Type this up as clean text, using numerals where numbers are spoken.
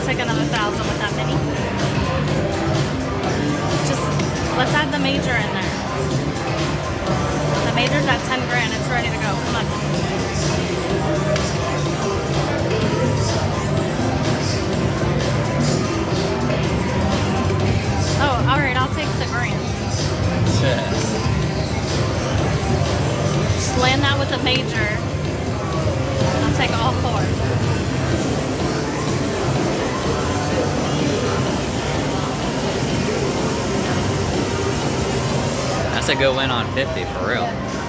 take another 1,000 with that mini. Just, let's add the major in there. The major's at 10 grand. It's ready to go. Come on. Oh, all right. I'll take the grand. Just land that with a major. I'll take all 4. That's a good win on 50 for real.